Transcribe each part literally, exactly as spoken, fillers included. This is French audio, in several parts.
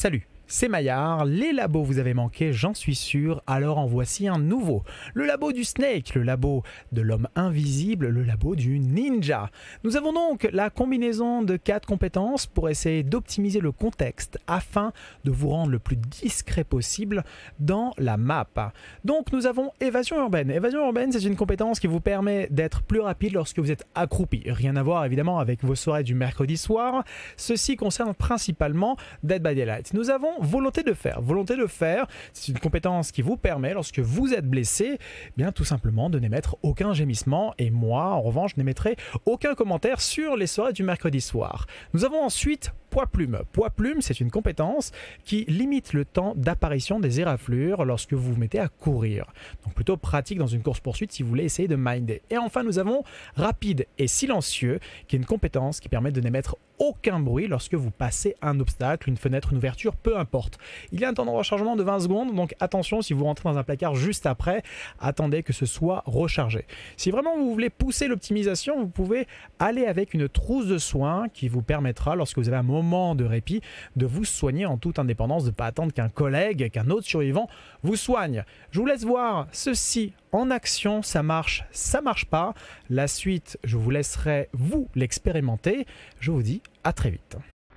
Salut, c'est Maillard, les labos vous avez manqué, j'en suis sûr, alors en voici un nouveau. Le labo du Snake, le labo de l'homme invisible, le labo du ninja. Nous avons donc la combinaison de quatre compétences pour essayer d'optimiser le contexte afin de vous rendre le plus discret possible dans la map. Donc nous avons évasion urbaine. Évasion urbaine, c'est une compétence qui vous permet d'être plus rapide lorsque vous êtes accroupi. Rien à voir évidemment avec vos soirées du mercredi soir. Ceci concerne principalement Dead by Daylight. Nous avons volonté de faire. Volonté de faire, c'est une compétence qui vous permet, lorsque vous êtes blessé, eh bien tout simplement de n'émettre aucun gémissement. Et moi, en revanche, n'émettrai aucun commentaire sur les soirées du mercredi soir. Nous avons ensuite Poids Plume. Poids Plume, c'est une compétence qui limite le temps d'apparition des éraflures lorsque vous vous mettez à courir. Donc plutôt pratique dans une course-poursuite si vous voulez essayer de minder. Et enfin, nous avons Rapide et Silencieux, qui est une compétence qui permet de n'émettre aucun bruit lorsque vous passez un obstacle, une fenêtre, une ouverture, peu importe. Il y a un temps de rechargement de vingt secondes, donc attention, si vous rentrez dans un placard juste après, attendez que ce soit rechargé. Si vraiment vous voulez pousser l'optimisation, vous pouvez aller avec une trousse de soins qui vous permettra, lorsque vous avez un moment de répit, de vous soigner en toute indépendance, de ne pas attendre qu'un collègue, qu'un autre survivant vous soigne. Je vous laisse voir ceci en action, ça marche, ça marche pas. La suite, je vous laisserai vous l'expérimenter. Je vous dis à très vite.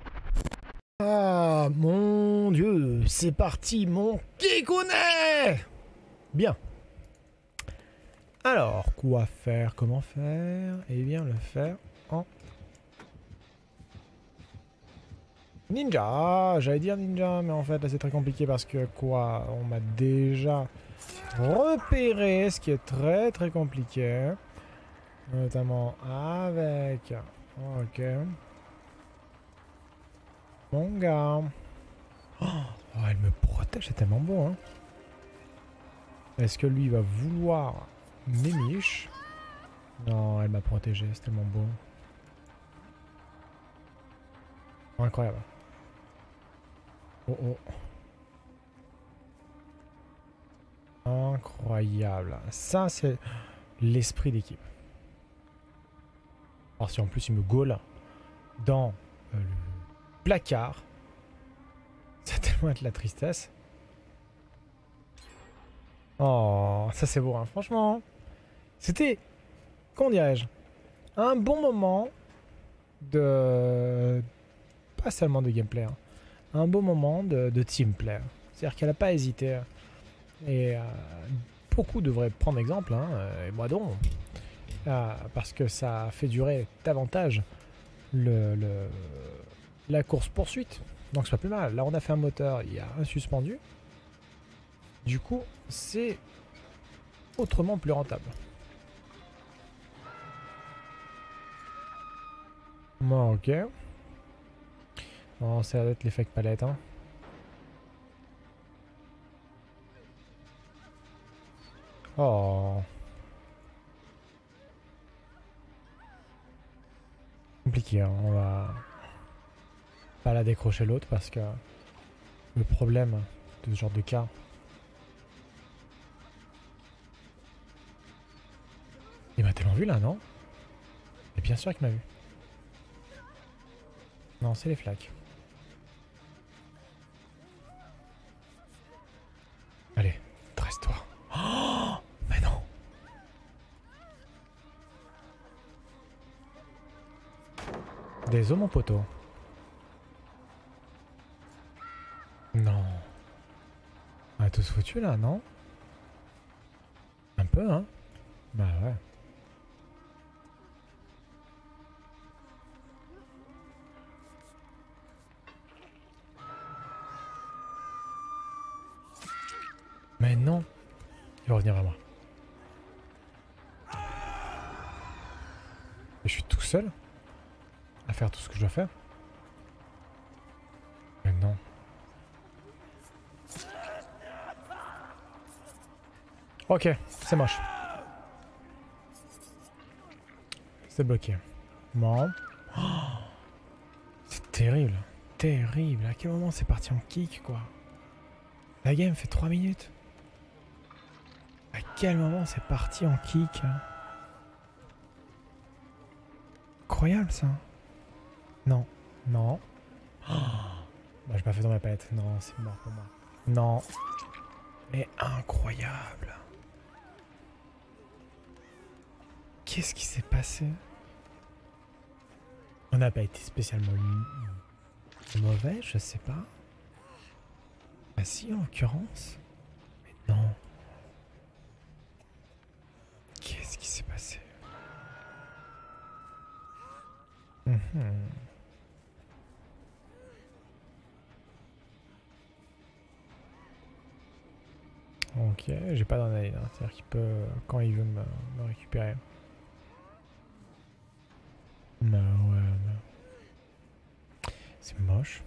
Ah mon dieu, c'est parti mon Kikounet. Bien. Alors, quoi faire, comment faire? Eh bien, le faire en ninja. Ah, j'allais dire ninja, mais en fait là c'est très compliqué parce que quoi, on m'a déjà repéré, ce qui est très très compliqué, notamment avec, ok, mon gars. Oh, elle me protège, c'est tellement beau, hein. Est-ce que lui va vouloir m'émiche? Non, elle m'a protégé, c'est tellement beau. Incroyable. Oh oh. Incroyable. Ça, c'est l'esprit d'équipe. Alors si en plus il me gaule dans euh, le placard, ça tellement être la tristesse. Oh, ça c'est beau, hein. Franchement. C'était, comment dirais-je, un bon moment de... Pas seulement de gameplay, hein. Un beau moment de, de teamplay. C'est-à-dire qu'elle n'a pas hésité. Et euh, beaucoup devraient prendre exemple, hein, et moi donc, euh, parce que ça fait durer davantage le, le, la course-poursuite. Donc c'est pas plus mal. Là on a fait un moteur, il y a un suspendu. Du coup, c'est autrement plus rentable. Bon, ok. Bon, ça va être l'effet palette, hein. Oh. Compliqué, hein. On va pas la décrocher l'autre parce que le problème de ce genre de cas, il m'a tellement vu là, non? Et bien sûr qu'il m'a vu. Non, c'est les flaques. Allez, dresse-toi. Oh, mais non. Désolé mon poteau. Non. On a tous foutu là, non? Un peu, hein? Bah ouais. Mais non. Il va revenir vers moi. Et je suis tout seul à faire tout ce que je dois faire. Mais non. Ok, c'est moche. C'est bloqué. Bon. Oh, c'est terrible. Terrible. À quel moment c'est parti en kick, quoi? La game fait trois minutes. À quel moment c'est parti en kick? Incroyable ça. Non. Non. Oh, Bah, j'ai pas fait tomber la palette. Non, c'est mort pour moi. Non. Mais incroyable. Qu'est-ce qui s'est passé? On n'a pas été spécialement mauvais, je sais pas. Ah si, en l'occurrence. Mais non. Qu'est-ce qui s'est passé? mmh. Ok, j'ai pas d'analyse, hein. C'est-à-dire qu'il peut, quand il veut me, me récupérer. Bah ouais, bah. C'est moche.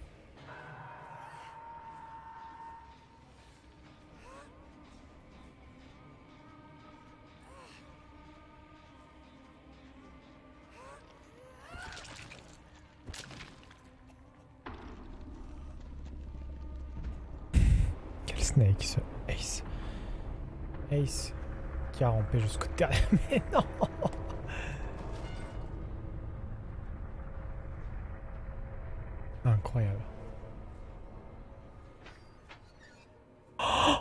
Quel snake ce Ace. Ace qui a rampé jusqu'au terrain. Mais non! Incroyable. Oh,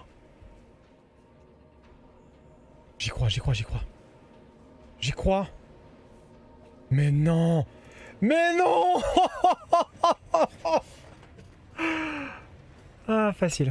j'y crois, j'y crois, j'y crois. J'y crois. Mais non! Mais non! Ah, facile.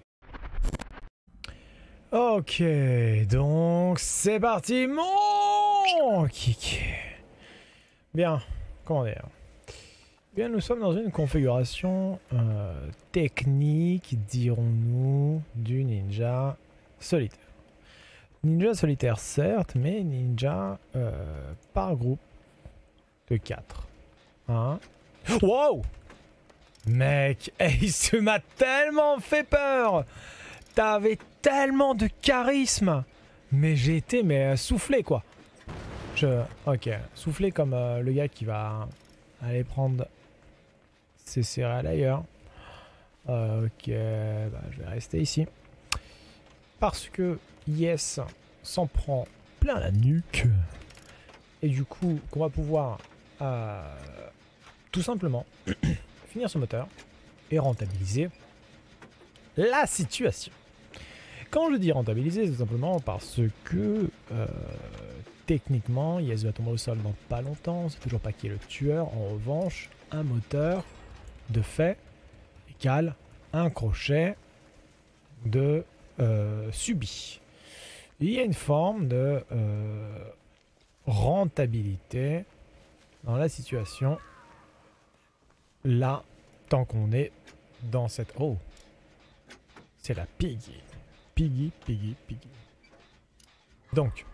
Ok, donc c'est parti, mon Kiki. Bien, comment dire? Bien, nous sommes dans une configuration euh, technique, dirons-nous, du ninja solitaire. Ninja solitaire, certes, mais ninja euh, par groupe de quatre. Hein? Wow! Mec, Ace m'a tellement fait peur! T'avais tellement de charisme! Mais j'ai été mais soufflé quoi. Je. Ok. Soufflé comme euh, le gars qui va aller prendre ses céréales ailleurs. Euh, ok. Bah, je vais rester ici. Parce que Yes s'en prend plein la nuque. Et du coup, qu'on va pouvoir euh, tout simplement finir ce moteur et rentabiliser la situation. Quand je dis rentabiliser, c'est tout simplement parce que euh, techniquement, Yes va tomber au sol dans pas longtemps, on sait toujours pas qui est le tueur. En revanche, un moteur de fait égale un crochet de euh, subi. Il y a une forme de euh, rentabilité dans la situation là, tant qu'on est dans cette... Oh, c'est la piggy. Piggy, piggy, piggy. Donc,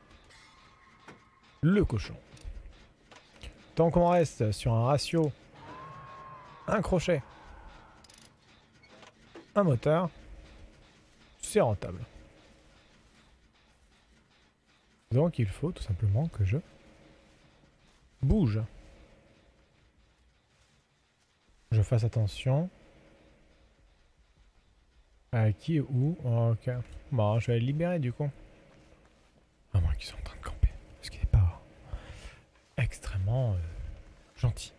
le cochon. Tant qu'on reste sur un ratio, un crochet, un moteur, c'est rentable. Donc il faut tout simplement que je bouge. Je fasse attention. À qui et où? Ok. Bon, je vais le libérer du coup. À moins qu'ils soient en train de camper. Ce qui n'est pas extrêmement euh, gentil.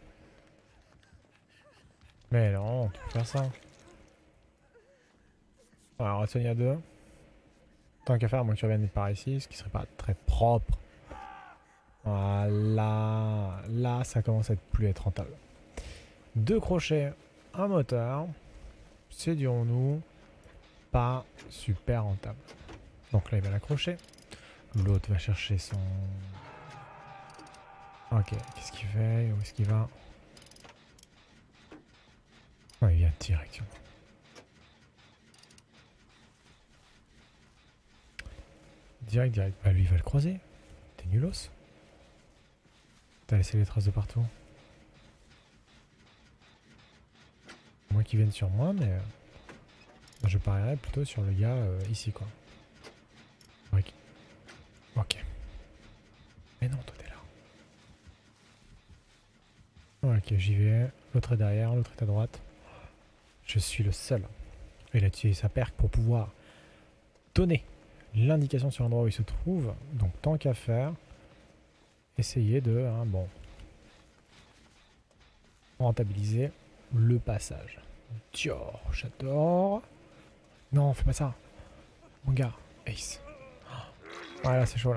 Mais non, on peut faire ça. Alors, on va tenir deux. Tant qu'à faire, moi que tu reviennes par ici, ce qui serait pas très propre. Voilà. Là, ça commence à être plus être rentable. Deux crochets, un moteur. C'est, dirons-nous, pas super rentable. Donc là, il va l'accrocher. L'autre va chercher son... Ok, qu'est-ce qu'il fait? Où est-ce qu'il va? Oh, il vient directement. Direct, direct. Bah lui, il va le croiser. T'es nulos. T'as laissé les traces de partout. Moins qu'ils viennent sur moi, mais... Euh, je parierais plutôt sur le gars euh, ici, quoi. Ok. Ok. Mais non, toi, t'es là. Ok, j'y vais. L'autre est derrière, l'autre est à droite. Je suis le seul. Il a utilisé sa perque pour pouvoir donner l'indication sur l'endroit où il se trouve. Donc, tant qu'à faire, essayer de... Hein, bon... rentabiliser le passage. Dior, j'adore. Non, fais pas ça. Mon gars, Ace. Ouais, là c'est chaud là.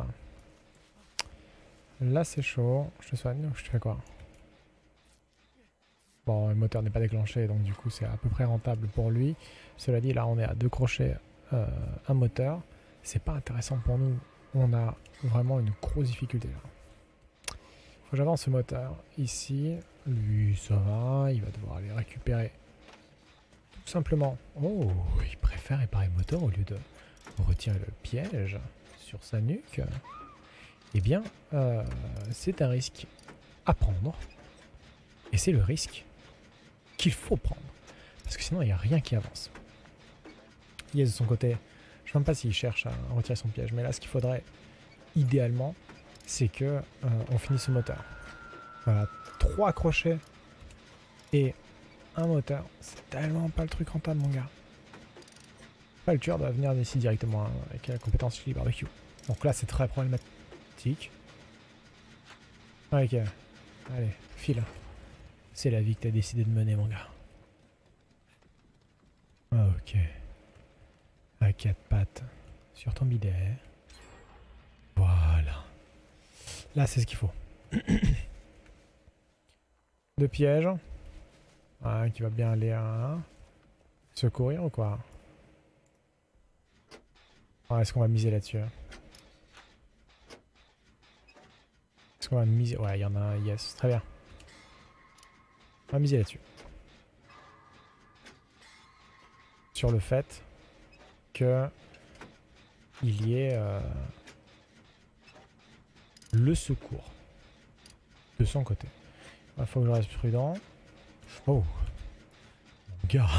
Là c'est chaud. Je te soigne ou je te fais quoi? Bon, le moteur n'est pas déclenché, donc du coup c'est à peu près rentable pour lui. Cela dit, là on est à deux crochets, euh, un moteur. C'est pas intéressant pour nous. On a vraiment une grosse difficulté là. Faut que j'avance ce moteur. Ici, lui ça va, il va devoir aller récupérer. Tout simplement. Oh, il préfère réparer le moteur au lieu de retirer le piège sur sa nuque. Eh bien, euh, c'est un risque à prendre. Et c'est le risque qu'il faut prendre. Parce que sinon, il n'y a rien qui avance. Yes, de son côté, je ne sais même pas s'il cherche à retirer son piège. Mais là, ce qu'il faudrait, idéalement, c'est que euh, on finisse ce moteur. Voilà, trois crochets et un moteur. C'est tellement pas le truc rentable, mon gars. Pas le tueur doit venir d'ici directement hein, avec la compétence chili barbecue. Donc là, c'est très problématique. Ok, allez, file. C'est la vie que t'as décidé de mener, mon gars. Ok. À quatre pattes sur ton bidet. Voilà. Là, c'est ce qu'il faut. Deux pièges. Un qui va bien aller à secourir ou quoi? Ah, est-ce qu'on va miser là-dessus? Est-ce qu'on va miser? Ouais, il y en a un, yes, très bien. On va miser là-dessus. Sur le fait que il y ait euh, le secours de son côté. Il faut que je reste prudent. Oh, mon gars.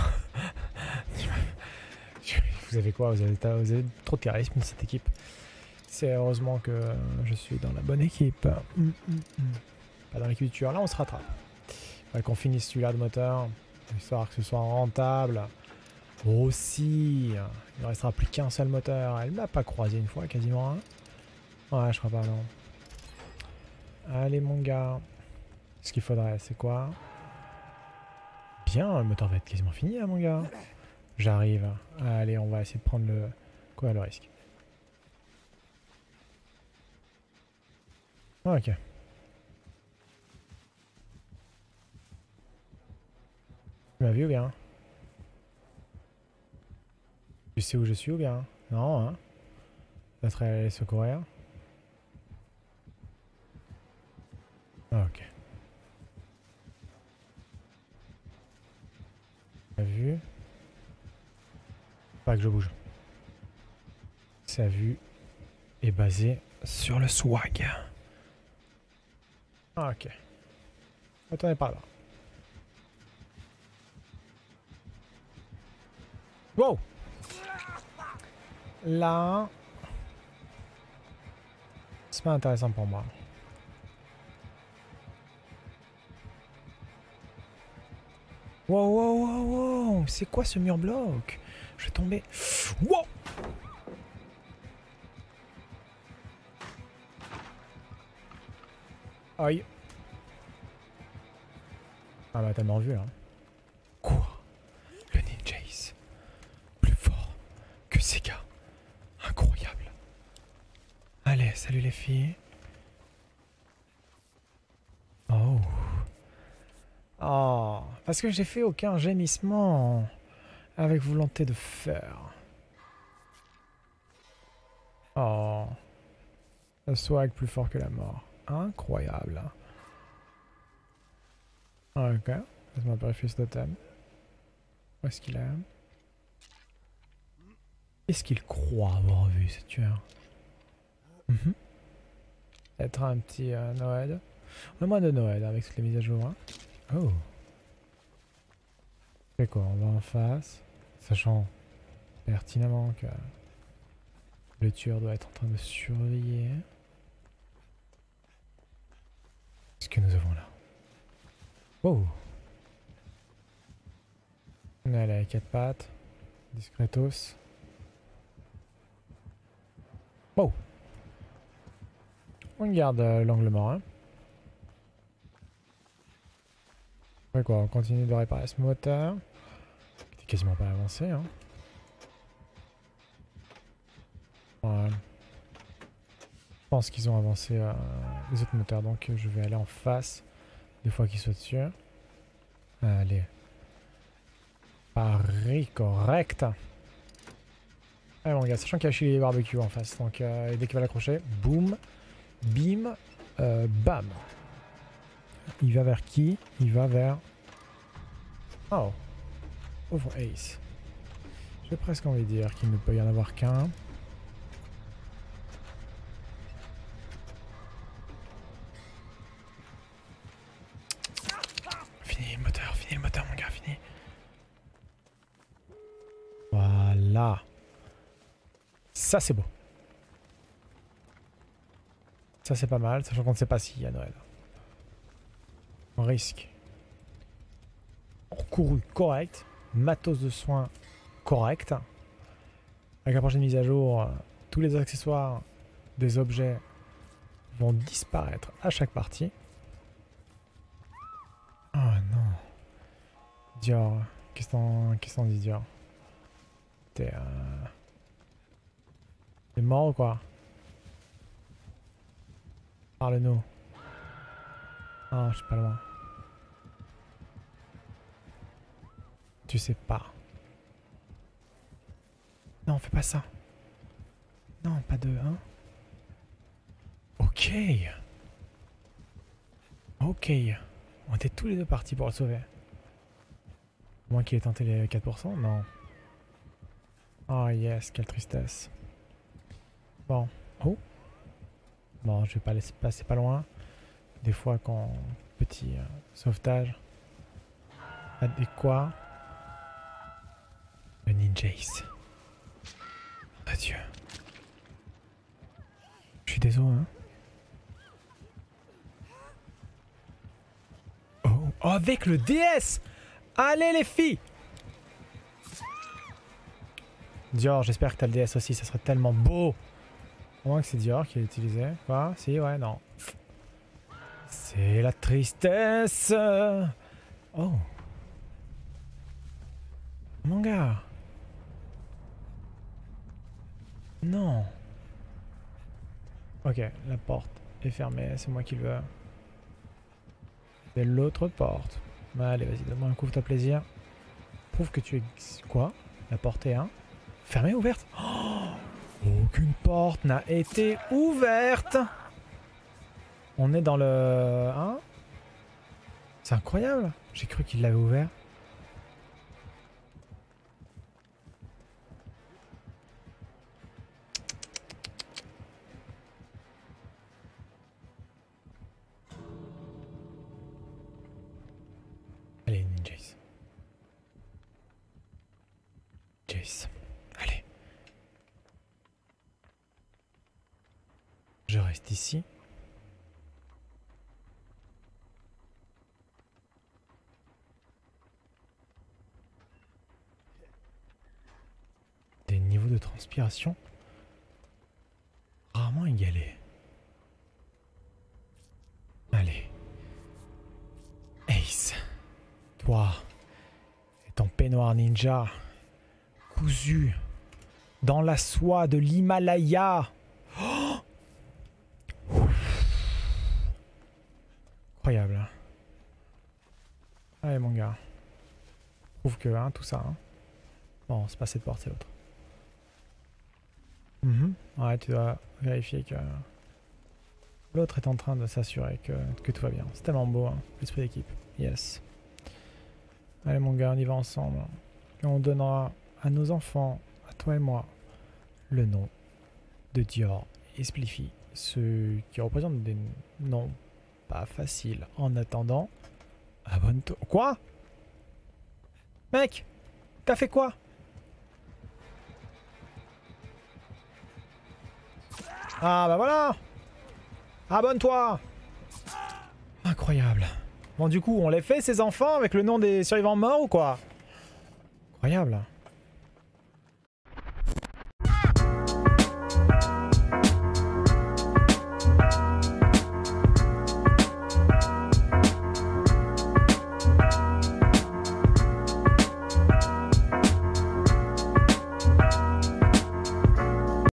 Vous avez quoi? Vous avez, vous avez trop de charisme dans cette équipe. C'est heureusement que je suis dans la bonne équipe. Hum, hum, hum. Pas de récupération. Là, on se rattrape. Il faudrait qu'on finisse celui-là de moteur, histoire que ce soit rentable. Aussi, il ne restera plus qu'un seul moteur. Elle ne m'a pas croisé une fois, quasiment. Hein. Ouais, je crois pas, non. Allez, mon gars. Ce qu'il faudrait, c'est quoi? Bien, le moteur va être quasiment fini, hein, mon gars. J'arrive. Allez, on va essayer de prendre le... Quoi, le risque? Ok. Tu m'as vu ou bien? Tu sais où je suis ou bien? Non, hein? Peut-être aller secourir. Ok. Tu m'as vu? Pas que je bouge. Sa vue est basée sur le swag. Ok. Retournez par là. Wow! Là... C'est pas intéressant pour moi. Wow, wow, wow, wow! C'est quoi ce mur bloc? Je vais tomber. Wow! Aïe. Ah bah tellement vu là. Quoi? Le Ninja Ace. Plus fort que Sega. Incroyable. Allez, salut les filles. Oh. Oh. Parce que j'ai fait aucun gémissement avec volonté de faire. Oh. Le swag plus fort que la mort. Incroyable. Ok. Laisse-moi vérifier ce totem. Où est-ce qu'il est? Est-ce qu'il croit avoir vu ce tueur? mm-hmm. Être un petit euh, Noël. Le mois de Noël avec toutes les mises à jour. Hein. Oh. C'est quoi? On va en face. Sachant pertinemment que le tueur doit être en train de surveiller. Ce que nous avons là. Oh. On est allé à quatre pattes. Discretos. Oh. On garde euh, l'angle mort. Hein. Ouais quoi, on continue de réparer ce moteur. quasiment pas avancé. Hein. Ouais. Je pense qu'ils ont avancé euh, les autres moteurs, donc je vais aller en face des fois qu'ils soient dessus. Allez. Paris, correct. Allez mon gars, sachant qu'il y a Chili Barbecue en face, donc euh, dès qu'il va l'accrocher, boum, bim, euh, bam. Il va vers qui? Il va vers... Oh. Over Ace. J'ai presque envie de dire qu'il ne peut y en avoir qu'un. Fini le moteur, fini le moteur mon gars, fini. Voilà. Ça c'est beau. Ça c'est pas mal, sachant qu'on ne sait pas s'il y a Noël. On risque. Couru correct. Matos de soins correct. Avec la prochaine mise à jour, euh, tous les accessoires des objets vont disparaître à chaque partie. Oh non. Dior. Qu'est-ce qu'on qu'est-ce qu'on dit Dior? T'es euh... T'es mort ou quoi? Parle-nous. Ah, je suis pas loin. Tu sais pas. Non, fais pas ça. Non, pas de hein. Ok. Ok. On était tous les deux partis pour le sauver. Moins qu'il ait tenté les quatre pour cent, non. Oh yes, quelle tristesse. Bon. Oh. Bon, je vais pas laisser passer pas loin. Des fois quand petit euh, sauvetage adéquat. Le Ninja Ace. Adieu. Je suis désolé hein. Oh. Oh, avec le D S. Allez les filles. Dior, j'espère que t'as le D S aussi, ça serait tellement beau. Au moins que c'est Dior qui l'a utilisé. Quoi? Si, ouais, non. C'est la tristesse. Oh. Mon gars. Non. Ok, la porte est fermée, c'est moi qui le veux. C'est l'autre porte. Allez, vas-y, donne-moi un coup, ta plaisir. Prouve que tu es... Quoi? La porte est un. Fermée ou ouverte? Oh, aucune porte n'a été ouverte. On est dans le... Hein? C'est incroyable. J'ai cru qu'il l'avait ouvert. Allez, Ninjas. Jace. Allez. Je reste ici. Des niveaux de transpiration rarement égalés. Allez. Ace. Toi et ton peignoir ninja cousu dans la soie de l'Himalaya. Oh, incroyable. Allez mon gars. Prouve que hein, tout ça. Hein. Bon, c'est pas cette porte, c'est l'autre. Mm-hmm. Ouais, tu dois vérifier que l'autre est en train de s'assurer que, que tout va bien. C'est tellement beau, hein, l'esprit d'équipe. Yes. Allez mon gars, on y va ensemble. Et on donnera à nos enfants, à toi et moi, le nom de Dior et Spliffy. Ce qui représente des noms pas faciles. En attendant, abonne-toi. Quoi? Mec, t'as fait quoi? Ah bah voilà. Abonne-toi. Incroyable. Bon du coup, on les fait ces enfants avec le nom des survivants morts ou quoi? Incroyable.